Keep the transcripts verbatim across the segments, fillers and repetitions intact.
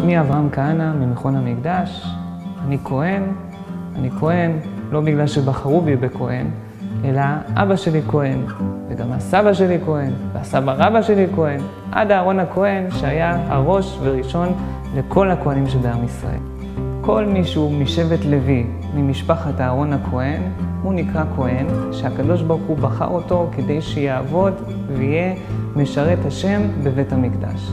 שמי אברהם כהנא ממכון המקדש. אני כהן, אני כהן לא בגלל שבחרו בי בכהן, אלא אבא שלי כהן, וגם הסבא שלי כהן, והסבא רבא שלי כהן, עד אהרון הכהן שהיה הראש וראשון לכל הכהנים שבעם ישראל. כל מי שהוא משבט לוי, ממשפחת אהרון הכהן, הוא נקרא כהן, שהקדוש ברוך הוא בחר אותו כדי שיעבוד ויהיה משרת השם בבית המקדש.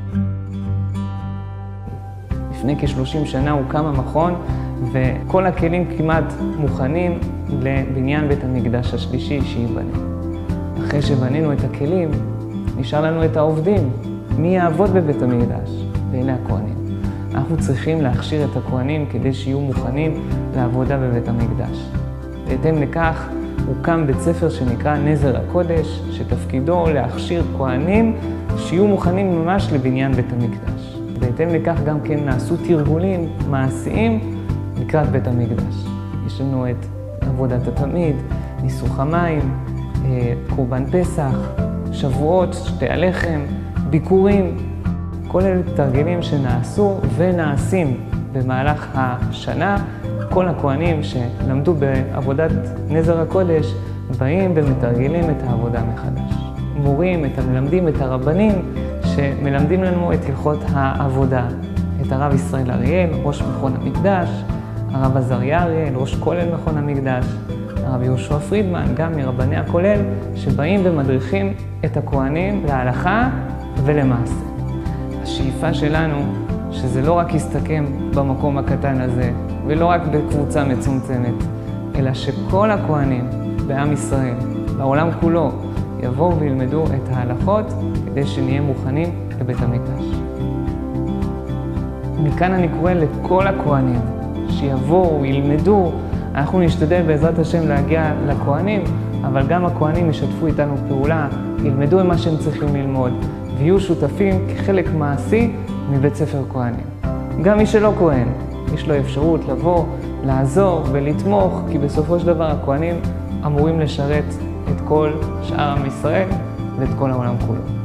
לפני כ-שלושים שנה הוקם המכון, וכל הכלים כמעט מוכנים לבניין בית המקדש השלישי שייבנה. אחרי שבנינו את הכלים, נשאר לנו את העובדים. מי יעבוד בבית המקדש? ואלה הכהנים. אנחנו צריכים להכשיר את הכהנים כדי שיהיו מוכנים לעבודה בבית המקדש. בהתאם לכך הוקם בית ספר שנקרא נזר הקודש, שתפקידו להכשיר כהנים שיהיו מוכנים ממש לבניין בית המקדש. בהתאם לכך גם כן נעשו תרגולים מעשיים לקראת בית המקדש. יש לנו את עבודת התמיד, ניסוך המים, קורבן פסח, שבועות, שתי הלחם, ביקורים. כל אלה תרגילים שנעשו ונעשים במהלך השנה. כל הכהנים שלמדו בעבודת נזר הקודש באים ומתרגלים את העבודה מחדש. מורים, את המלמדים, את הרבנים שמלמדים לנו את הלכות העבודה. את הרב ישראל אריאל, ראש מכון המקדש, הרב עזריה אריאל, ראש כולל מכון המקדש, הרב יהושע פרידמן, גם מרבני הכולל, שבאים ומדריכים את הכהנים להלכה ולמעשה. השאיפה שלנו שזה לא רק יסתכם במקום הקטן הזה, ולא רק בקבוצה מצומצמת, אלא שכל הכהנים בעם ישראל, בעולם כולו, יבואו וילמדו את ההלכות כדי שנהיה מוכנים לבית המקדש. מכאן אני קורא לכל הכהנים שיבואו, ילמדו. אנחנו נשתדל בעזרת השם להגיע לכהנים, אבל גם הכהנים ישתפו איתנו פעולה, ילמדו את מה שהם צריכים ללמוד, ויהיו שותפים כחלק מעשי מבית ספר כהנים. גם מי שלא כהן, יש לו אפשרות לבוא, לעזור ולתמוך, כי בסופו של דבר הכהנים אמורים לשרת את כל שאר עם ישראל ואת כל העולם כולו.